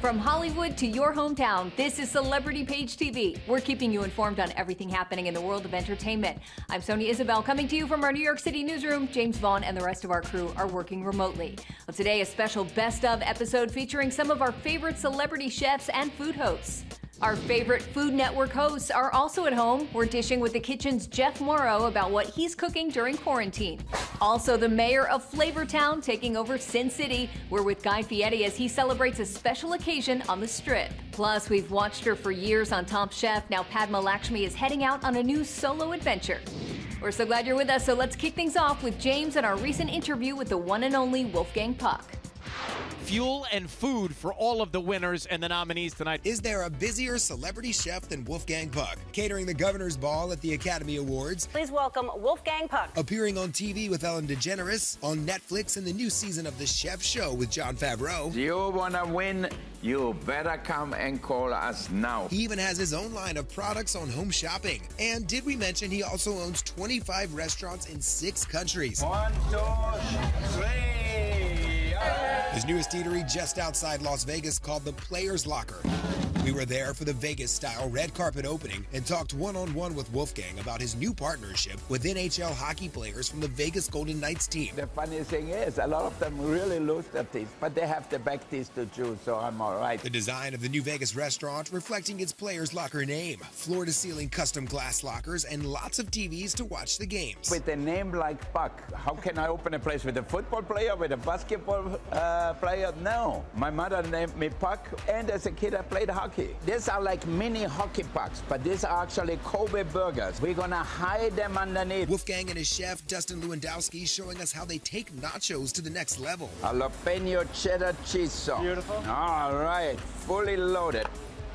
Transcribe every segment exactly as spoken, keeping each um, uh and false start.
From Hollywood to your hometown, this is Celebrity Page T V. We're keeping you informed on everything happening in the world of entertainment. I'm Sonia Isabel, coming to you from our New York City newsroom. James Vaughn and the rest of our crew are working remotely. Well, today, a special Best Of episode featuring some of our favorite celebrity chefs and food hosts. Our favorite Food Network hosts are also at home. We're dishing with the kitchen's Jeff Mauro about what he's cooking during quarantine. Also, the mayor of Flavortown taking over Sin City. We're with Guy Fieri as he celebrates a special occasion on the Strip. Plus, we've watched her for years on Top Chef. Now Padma Lakshmi is heading out on a new solo adventure. We're so glad you're with us, so let's kick things off with James and our recent interview with the one and only Wolfgang Puck. Fuel and food for all of the winners and the nominees tonight. Is there a busier celebrity chef than Wolfgang Puck? Catering the Governor's Ball at the Academy Awards. Please welcome Wolfgang Puck. Appearing on T V with Ellen DeGeneres, on Netflix in the new season of The Chef Show with Jon Favreau. You wanna win? You better come and call us now. He even has his own line of products on home shopping. And did we mention he also owns twenty-five restaurants in six countries? One, two, three. His newest eatery just outside Las Vegas called the Players Locker. We were there for the Vegas-style red carpet opening and talked one-on-one with Wolfgang about his new partnership with N H L hockey players from the Vegas Golden Knights team. The funny thing is, a lot of them really lose their teeth, but they have the back teeth to chew, so I'm all right. The design of the new Vegas restaurant reflecting its Players Locker name. Floor-to-ceiling custom glass lockers and lots of T Vs to watch the games. With a name like Puck, how can I open a place with a football player, with a basketball uh, player? No. My mother named me Puck, and as a kid I played hockey. These are like mini hockey pucks, but these are actually Kobe burgers. We're gonna hide them underneath. Wolfgang and his chef, Dustin Lewandowski, showing us how they take nachos to the next level. Jalapeno cheddar cheese sauce. Beautiful. All right, fully loaded.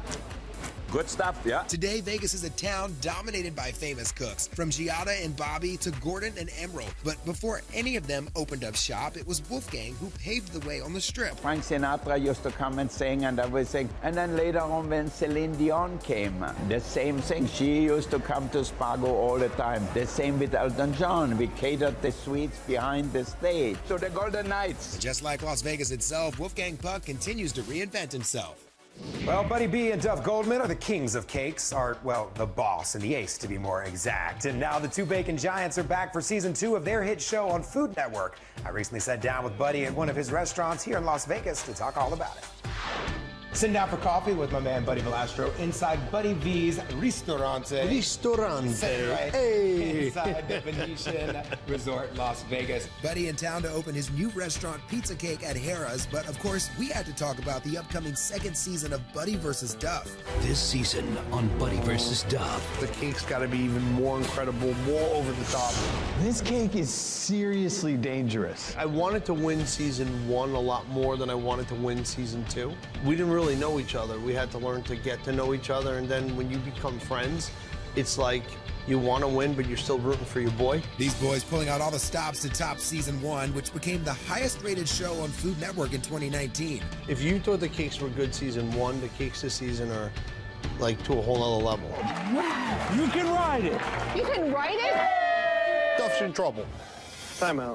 Good stuff, yeah. Today, Vegas is a town dominated by famous cooks, from Giada and Bobby to Gordon and Emerald. But before any of them opened up shop, it was Wolfgang who paved the way on the Strip. Frank Sinatra used to come and sing and everything. And then later on, when Celine Dion came, the same thing. She used to come to Spago all the time. The same with Elton John. We catered the suites behind the stage. So the Golden Knights. Just like Las Vegas itself, Wolfgang Puck continues to reinvent himself. Well, Buddy B and Duff Goldman are the kings of cakes, are, well, the boss and the ace to be more exact. And now the two bacon giants are back for season two of their hit show on Food Network. I recently sat down with Buddy at one of his restaurants here in Las Vegas to talk all about it. Sitting down for coffee with my man Buddy Valastro inside Buddy V's Ristorante. Ristorante. Right. Hey. Inside the Venetian Resort, Las Vegas. Buddy in town to open his new restaurant Pizza Cake at Harrah's, but of course we had to talk about the upcoming second season of Buddy versus. Duff. This season on Buddy versus. Duff. The cake's got to be even more incredible, more over the top. This cake is seriously dangerous. I wanted to win season one a lot more than I wanted to win season two. We didn't really know each other. We had to learn to get to know each other, and then when you become friends, it's like you want to win, but you're still rooting for your boy. These boys pulling out all the stops to top season one, which became the highest rated show on Food Network in twenty nineteen. If you thought the cakes were good season one, the cakes this season are like to a whole other level. You can ride it. You can ride it? Duff's in trouble. Time out.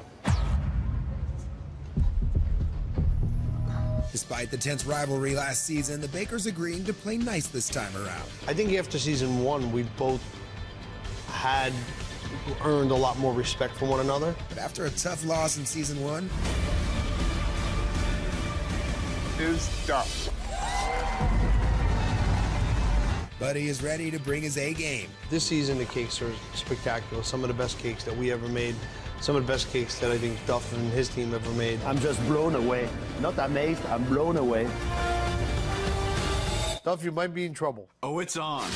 Despite the tense rivalry last season, the Bakers agreeing to play nice this time around. I think after season one, we both had earned a lot more respect for one another. But after a tough loss in season one, is Duff. Buddy is ready to bring his A game. This season, the cakes are spectacular. Some of the best cakes that we ever made. Some of the best cakes that I think Duff and his team ever made. I'm just blown away. Not amazed, I'm blown away. Duff, you might be in trouble. Oh, it's on.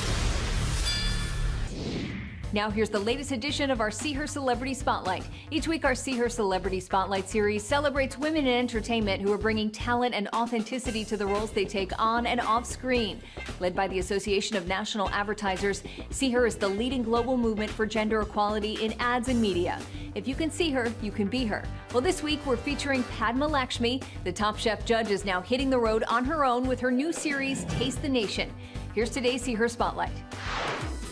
Now here's the latest edition of our See Her Celebrity Spotlight. Each week, our See Her Celebrity Spotlight series celebrates women in entertainment who are bringing talent and authenticity to the roles they take on and off screen. Led by the Association of National Advertisers, See Her is the leading global movement for gender equality in ads and media. If you can see her, you can be her. Well, this week we're featuring Padma Lakshmi. The Top Chef judge is now hitting the road on her own with her new series, Taste the Nation. Here's today's See Her Spotlight.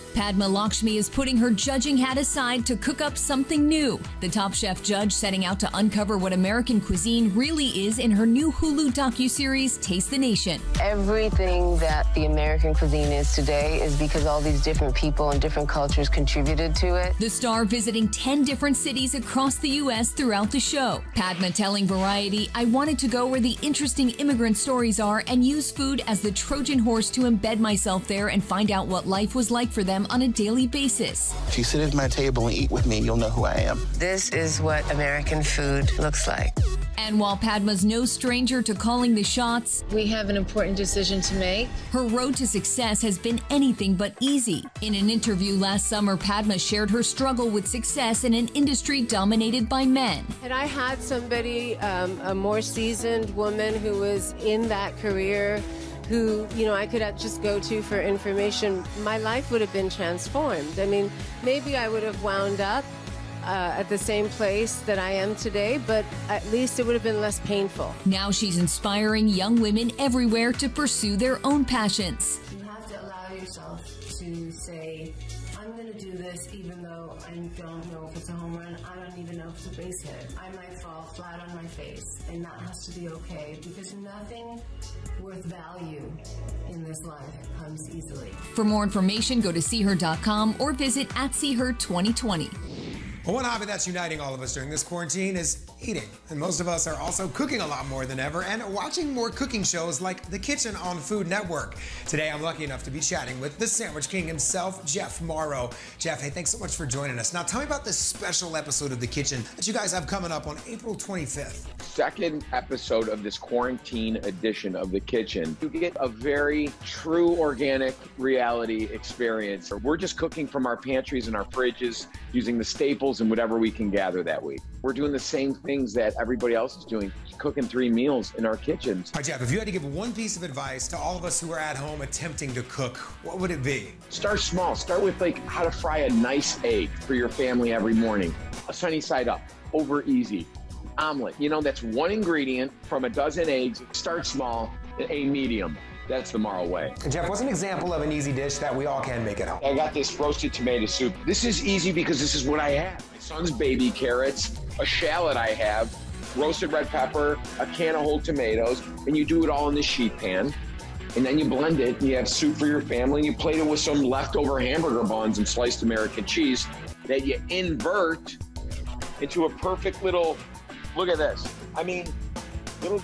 Padma Lakshmi is putting her judging hat aside to cook up something new. The Top Chef judge setting out to uncover what American cuisine really is in her new Hulu docuseries, Taste the Nation. Everything that the American cuisine is today is because all these different people and different cultures contributed to it. The star visiting ten different cities across the U S throughout the show. Padma telling Variety, "I wanted to go where the interesting immigrant stories are and use food as the Trojan horse to embed myself there and find out what life was like for them on a daily basis." If you sit at my table and eat with me, you'll know who I am. This is what American food looks like. And while Padma's no stranger to calling the shots, we have an important decision to make. Her road to success has been anything but easy. In an interview last summer, Padma shared her struggle with success in an industry dominated by men. Had I had somebody, um, a more seasoned woman who was in that career, who, you know, I could just go to for information, my life would have been transformed. I mean, maybe I would have wound up Uh, at the same place that I am today, but at least it would have been less painful. Now she's inspiring young women everywhere to pursue their own passions. You have to allow yourself to say, I'm going to do this even though I don't know if it's a home run, I don't even know if it's a base hit. I might fall flat on my face, and that has to be okay, because nothing worth value in this life comes easily. For more information, go to see her dot com or visit at see her twenty twenty. Well, one hobby that's uniting all of us during this quarantine is eating. And most of us are also cooking a lot more than ever and watching more cooking shows like The Kitchen on Food Network. Today, I'm lucky enough to be chatting with the Sandwich King himself, Jeff Mauro. Jeff, hey, thanks so much for joining us. Now, tell me about this special episode of The Kitchen that you guys have coming up on April twenty-fifth. Second episode of this quarantine edition of The Kitchen. You get a very true organic reality experience. We're just cooking from our pantries and our fridges using the staples and whatever we can gather that week. We're doing the same things that everybody else is doing, cooking three meals in our kitchens. All right, Jeff, if you had to give one piece of advice to all of us who are at home attempting to cook, what would it be? Start small. Start with like how to fry a nice egg for your family every morning. A sunny side up, over easy. Omelet, you know, that's one ingredient from a dozen eggs. Start small, a medium. That's the Mauro way. And Jeff, what's an example of an easy dish that we all can make at home? I got this roasted tomato soup. This is easy because this is what I have. My son's baby carrots, a shallot I have, roasted red pepper, a can of whole tomatoes, and you do it all in the sheet pan. And then you blend it, and you have soup for your family, and you plate it with some leftover hamburger buns and sliced American cheese that you invert into a perfect little, look at this. I mean, little,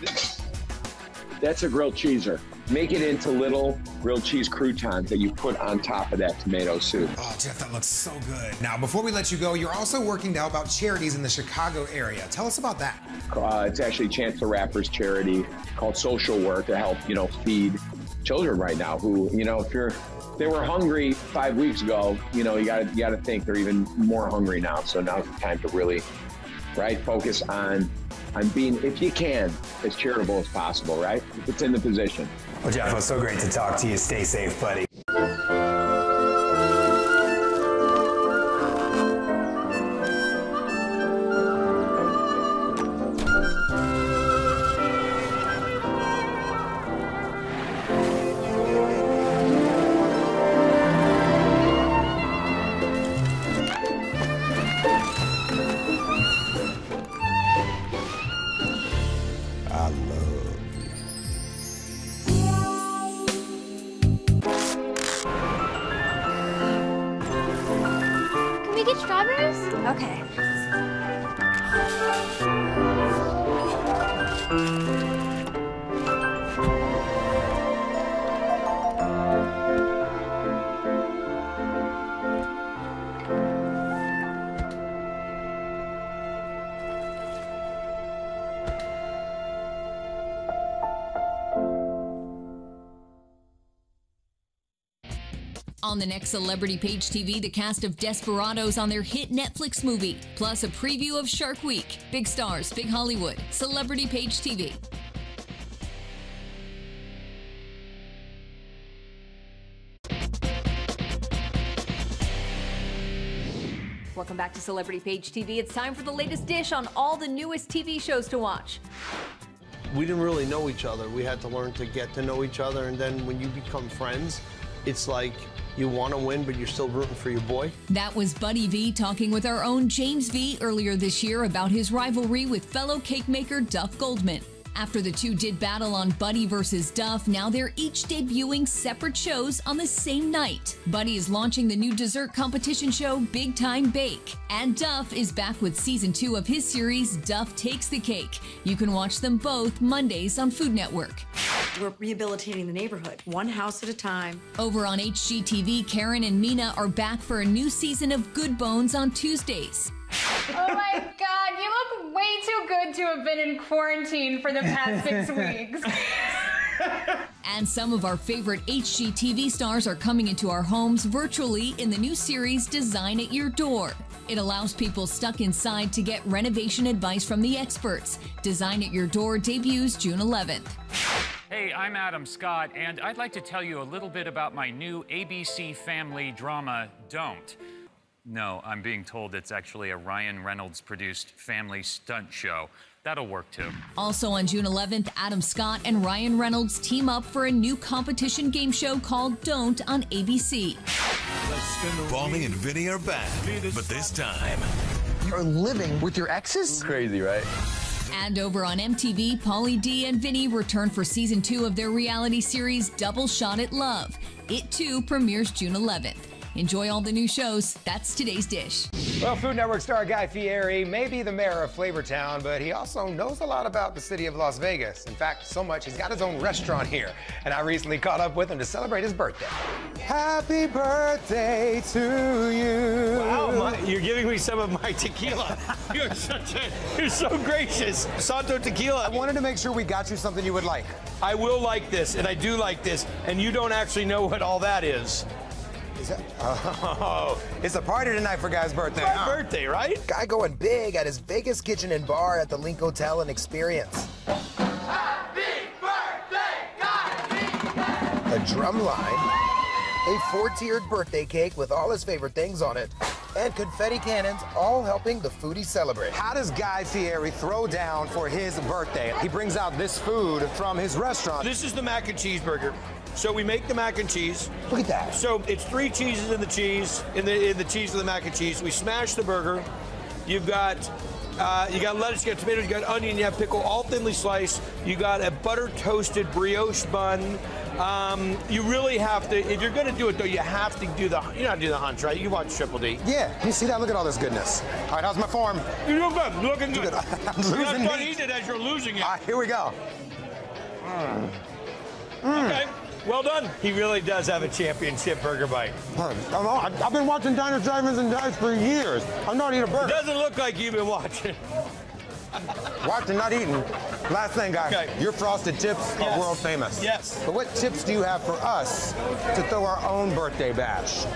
that's a grilled cheeser. Make it into little grilled cheese croutons that you put on top of that tomato soup. Oh, Jeff, that looks so good. Now, before we let you go, you're also working to help out charities in the Chicago area. Tell us about that. Uh, it's actually Chance the Rapper's charity called Social Work to help, you know, feed children right now who, you know, if you're, they were hungry five weeks ago, you know, you gotta, you gotta think they're even more hungry now. So now's the time to really, right, focus on, on being, if you can, as charitable as possible, right? If it's in the position. Well, Jeff, it was so great to talk to you. Stay safe, buddy. Strawberries? Okay. On the next Celebrity Page T V, the cast of Desperados on their hit Netflix movie, plus a preview of Shark Week. Big stars, big Hollywood. Celebrity Page T V. Welcome back to Celebrity Page T V. It's time for the latest dish on all the newest T V shows to watch. We didn't really know each other. We had to learn to get to know each other, and then when you become friends, it's like You want to win, but you're still rooting for your boy. That was Buddy V talking with our own James V earlier this year about his rivalry with fellow cake maker Duff Goldman. After the two did battle on Buddy versus Duff, now they're each debuting separate shows on the same night. Buddy is launching the new dessert competition show Big Time Bake, and Duff is back with season two of his series Duff Takes the Cake. You can watch them both Mondays on Food Network. We're rehabilitating the neighborhood, one house at a time. Over on H G T V, Karen and Mina are back for a new season of Good Bones on Tuesdays. Oh my God, you look way too good to have been in quarantine for the past six weeks. And some of our favorite H G T V stars are coming into our homes virtually in the new series Design at Your Door. It allows people stuck inside to get renovation advice from the experts. Design at Your Door debuts June eleventh. Hey, I'm Adam Scott, and I'd like to tell you a little bit about my new A B C family drama, Don't. No, I'm being told it's actually a Ryan Reynolds-produced family stunt show. That'll work, too. Also on June eleventh, Adam Scott and Ryan Reynolds team up for a new competition game show called Don't on A B C. Paulie and Vinny are back, but this time... You're living with your exes? Crazy, right? And over on M T V, Paulie D and Vinny return for season two of their reality series Double Shot at Love. It, too, premieres June eleventh. Enjoy all the new shows. That's today's dish. Well, Food Network star Guy Fieri may be the mayor of Flavortown, but he also knows a lot about the city of Las Vegas. In fact, so much he's got his own restaurant here. And I recently caught up with him to celebrate his birthday. Happy birthday to you. Wow, my, you're giving me some of my tequila. You're such a, you're so gracious. Santo Tequila. I wanted to make sure we got you something you would like. I will like this, and I do like this, and you don't actually know what all that is. Is that, oh, it's a party tonight for Guy's birthday. It's my huh? birthday, right? Guy going big at his Vegas kitchen and bar at the Link Hotel and Experience. Happy birthday, Guy! A drum line, a four-tiered birthday cake with all his favorite things on it, and confetti cannons, all helping the foodie celebrate. How does Guy Fieri throw down for his birthday? He brings out this food from his restaurant. This is the mac and cheese burger. So we make the mac and cheese. Look at that. So it's three cheeses in the cheese, in the in the cheese of the mac and cheese. We smash the burger. You've got uh, you got lettuce, you got tomatoes, you got onion, you have pickle, all thinly sliced. You got a butter toasted brioche bun. Um, you really have to, if you're going to do it though, you have to do the, you know how to do the hunch, right? You watch Triple D. Yeah, you see that? Look at all this goodness. All right, how's my form? You're doing good. You're looking good. I'm losing You're not meat. eat it as you're losing it. All right, here we go. Mm. Mm. Okay. Well done. He really does have a championship burger bite. I've been watching Diners, Drive-Ins, and Dives for years. I'm not eating a burger. It doesn't look like you've been watching. Watching, not eating. Last thing, guys. Okay. Your frosted tips Yes. are world famous. Yes. But what tips do you have for us to throw our own birthday bash?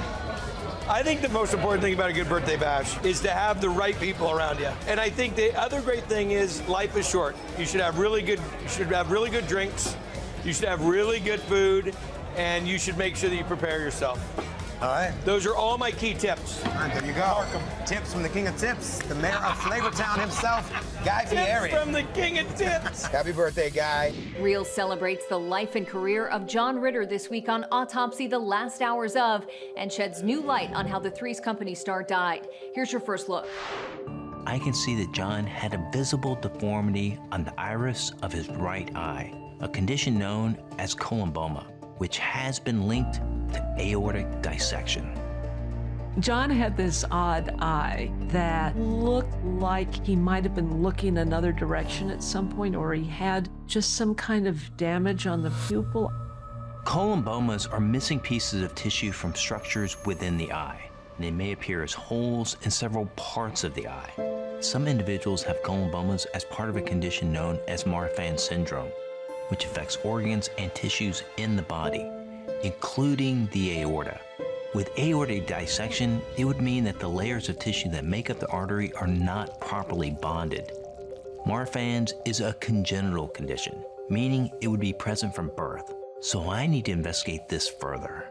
I think the most important thing about a good birthday bash is to have the right people around you. And I think the other great thing is life is short. You should have really good, you should have really good drinks. You should have really good food, and you should make sure that you prepare yourself. All right. Those are all my key tips. All right, there you go. Tips from the king of tips, the mayor of Flavortown himself, Guy Fieri. Tips from the king of tips. Happy birthday, Guy. Real celebrates the life and career of John Ritter this week on Autopsy, the Last Hours of, and sheds new light on how the Three's Company star died. Here's your first look. I can see that John had a visible deformity on the iris of his right eye, a condition known as columboma, which has been linked to aortic dissection. John had this odd eye that looked like he might have been looking another direction at some point, or he had just some kind of damage on the pupil. Columbomas are missing pieces of tissue from structures within the eye. They may appear as holes in several parts of the eye. Some individuals have columbomas as part of a condition known as Marfan syndrome, which affects organs and tissues in the body, including the aorta. With aortic dissection, it would mean that the layers of tissue that make up the artery are not properly bonded. Marfan's is a congenital condition, meaning it would be present from birth. So I need to investigate this further.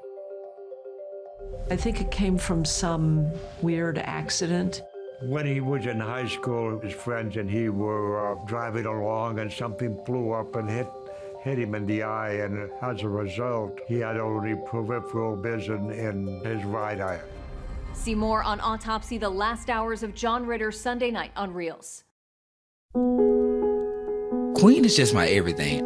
I think it came from some weird accident. When he was in high school, his friends and he were uh, driving along and something flew up and hit hit him in the eye, and as a result, he had only peripheral vision in his right eye. See more on Autopsy: The Last Hours of John Ritter Sunday night on Reels. Queen is just my everything.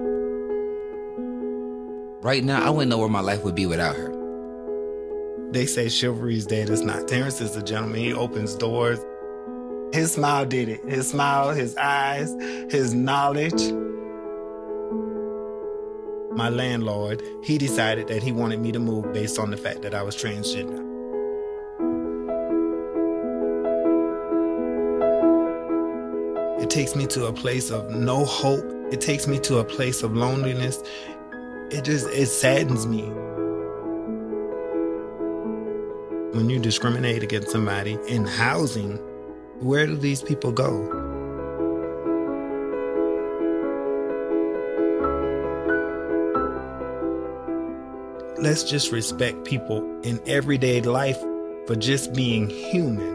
Right now, I wouldn't know where my life would be without her. They say chivalry's dead. It's not. Terrence is a gentleman. He opens doors. His smile did it. His smile, his eyes, his knowledge. My landlord, he decided that he wanted me to move based on the fact that I was transgender. It takes me to a place of no hope. It takes me to a place of loneliness. It just, it saddens me. When you discriminate against somebody in housing, where do these people go? Let's just respect people in everyday life for just being human.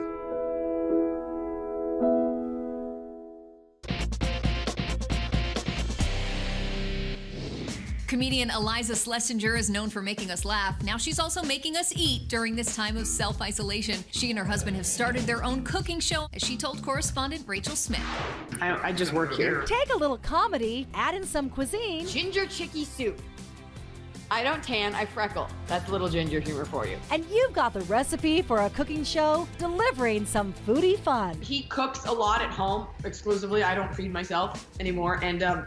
Comedian Eliza Schlesinger is known for making us laugh. Now she's also making us eat during this time of self-isolation. She and her husband have started their own cooking show, as she told correspondent Rachel Smith. I, I just work here. Take a little comedy, add in some cuisine. Ginger chicky soup. I don't tan, I freckle. That's a little ginger humor for you. And you've got the recipe for a cooking show, delivering some foodie fun. He cooks a lot at home, exclusively. I don't feed myself anymore. And um,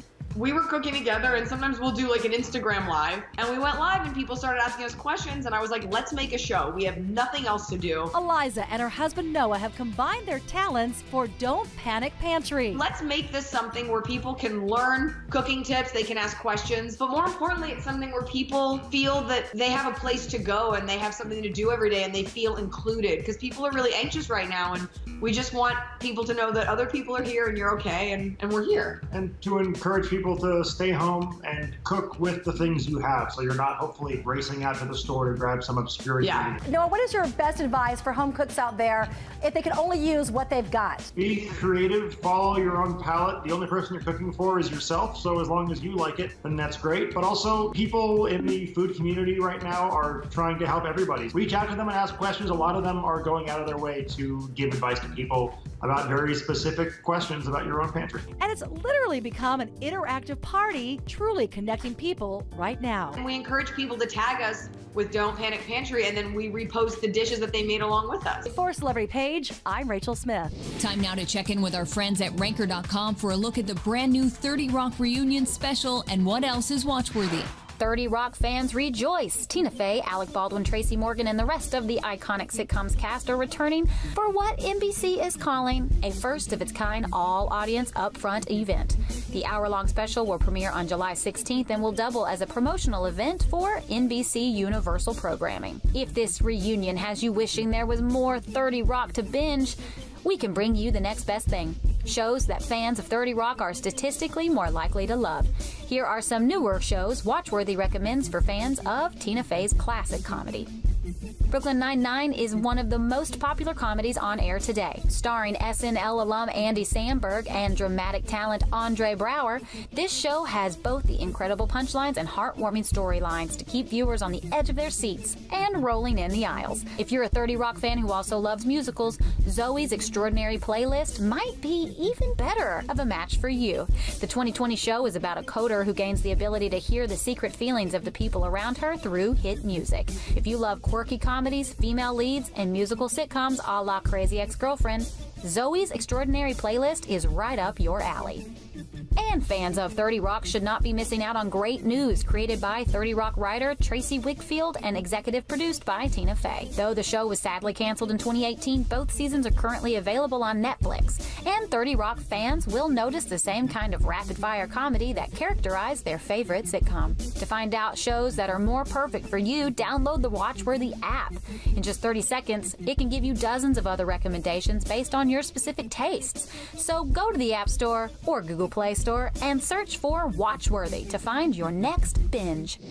we were cooking together, and sometimes we'll do like an Instagram live, and we went live and people started asking us questions, and I was like, let's make a show. We have nothing else to do. Eliza and her husband Noah have combined their talents for Don't Panic Pantry. Let's make this something where people can learn cooking tips, they can ask questions, but more importantly, it's something where people feel that they have a place to go and they have something to do every day and they feel included, because people are really anxious right now, and we just want people to know that other people are here and you're okay, and, and we're here. And to encourage people to stay home and cook with the things you have, so you're not hopefully racing out to the store to grab some obscure yeah. ingredient. Noah, what is your best advice for home cooks out there if they can only use what they've got? Be creative, follow your own palate. The only person you're cooking for is yourself, so as long as you like it, then that's great. But also, people in the food community right now are trying to help everybody. Reach out to them and ask questions. A lot of them are going out of their way to give advice to people about very specific questions about your own pantry. And it's literally become an interactive party, truly connecting people right now. And we encourage people to tag us with Don't Panic Pantry, and then we repost the dishes that they made along with us. For Celebrity Page, I'm Rachel Smith. Time now to check in with our friends at ranker dot com for a look at the brand new thirty Rock reunion special and what else is watchworthy. thirty Rock fans rejoice. Tina Fey, Alec Baldwin, Tracy Morgan, and the rest of the iconic sitcom's cast are returning for what N B C is calling a first-of-its-kind all-audience upfront event. The hour-long special will premiere on July sixteenth and will double as a promotional event for N B C Universal programming. If this reunion has you wishing there was more thirty Rock to binge, we can bring you the next best thing. Shows that fans of thirty Rock are statistically more likely to love. Here are some newer shows Watchworthy recommends for fans of Tina Fey's classic comedy. Brooklyn Nine-Nine is one of the most popular comedies on air today. Starring S N L alum Andy Samberg and dramatic talent Andre Braugher, this show has both the incredible punchlines and heartwarming storylines to keep viewers on the edge of their seats and rolling in the aisles. If you're a thirty Rock fan who also loves musicals, Zoe's Extraordinary Playlist might be even better of a match for you. The twenty twenty show is about a coder who gains the ability to hear the secret feelings of the people around her through hit music. If you love quirky comedies, female leads, and musical sitcoms a la Crazy Ex-Girlfriend, Zoe's Extraordinary Playlist is right up your alley. And fans of thirty Rock should not be missing out on great news created by thirty Rock writer Tracy Wickfield and executive produced by Tina Fey. Though the show was sadly canceled in twenty eighteen, both seasons are currently available on Netflix. And thirty Rock fans will notice the same kind of rapid-fire comedy that characterized their favorite sitcom. To find out shows that are more perfect for you, download the Watchworthy app. In just thirty seconds, it can give you dozens of other recommendations based on your specific tastes. So go to the App Store or Google Play Store and search for Watchworthy to find your next binge.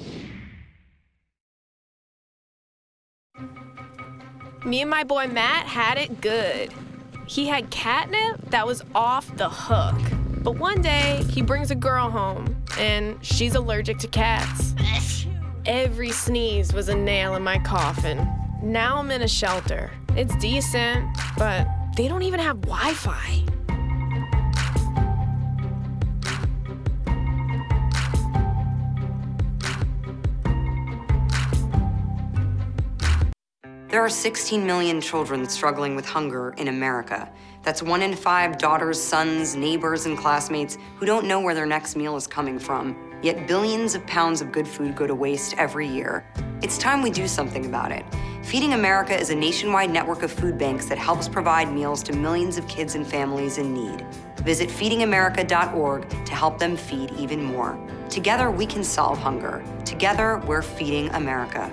Me and my boy Matt had it good. He had catnip that was off the hook. But one day, he brings a girl home, and she's allergic to cats. Every sneeze was a nail in my coffin. Now I'm in a shelter. It's decent, but they don't even have Wi-Fi. There are sixteen million children struggling with hunger in America. That's one in five daughters, sons, neighbors, and classmates who don't know where their next meal is coming from. Yet billions of pounds of good food go to waste every year. It's time we do something about it. Feeding America is a nationwide network of food banks that helps provide meals to millions of kids and families in need. Visit feeding america dot org to help them feed even more. Together, we can solve hunger. Together, we're feeding America.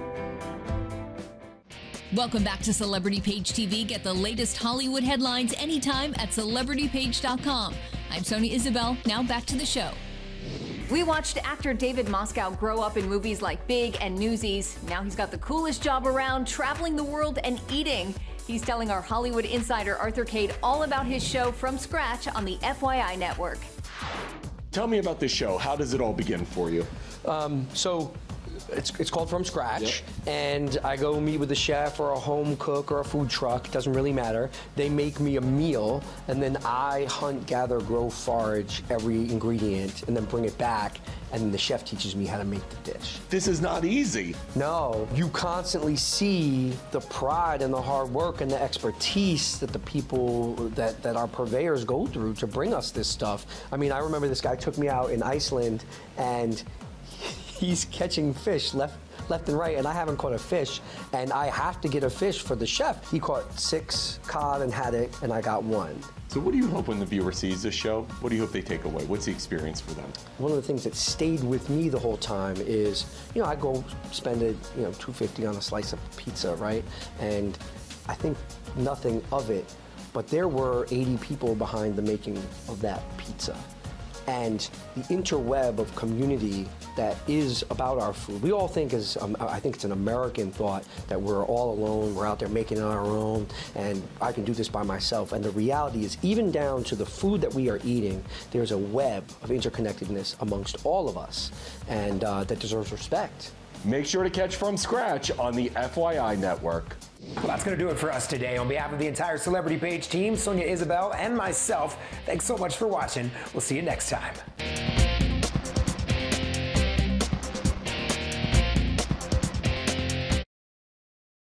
Welcome back to Celebrity Page T V. Get the latest Hollywood headlines anytime at celebrity page dot com. I'm Sonia Isabel. Now back to the show. We watched actor David Moscow grow up in movies like Big and Newsies. Now he's got the coolest job around, traveling the world and eating. He's telling our Hollywood insider Arthur Cade all about his show from scratch on the F Y I network. Tell me about this show. How does it all begin for you? Um, so. It's, it's called From Scratch, yep. And I go meet with a chef or a home cook or a food truck, doesn't really matter. They make me a meal, and then I hunt, gather, grow, forage every ingredient, and then bring it back, and then the chef teaches me how to make the dish. This is not easy. No, you constantly see the pride and the hard work and the expertise that the people, that, that our purveyors go through to bring us this stuff. I mean, I remember this guy took me out in Iceland, and he's catching fish left left and right, and I haven't caught a fish, and I have to get a fish for the chef. He caught six cod and haddock, and I got one. So what do you hope when the viewer sees this show? What do you hope they take away? What's the experience for them? One of the things that stayed with me the whole time is, you know, I go spend a, you know, two fifty on a slice of pizza, right? And I think nothing of it, but there were eighty people behind the making of that pizza. And the interweb of community that is about our food. We all think is, um, I think it's an American thought that we're all alone, we're out there making it on our own, and I can do this by myself. And the reality is, even down to the food that we are eating, there's a web of interconnectedness amongst all of us, and uh, that deserves respect. Make sure to catch From Scratch on the F Y I network. Well, that's going to do it for us today. On behalf of the entire Celebrity Page team, Sonia Isabel, and myself, thanks so much for watching. We'll see you next time.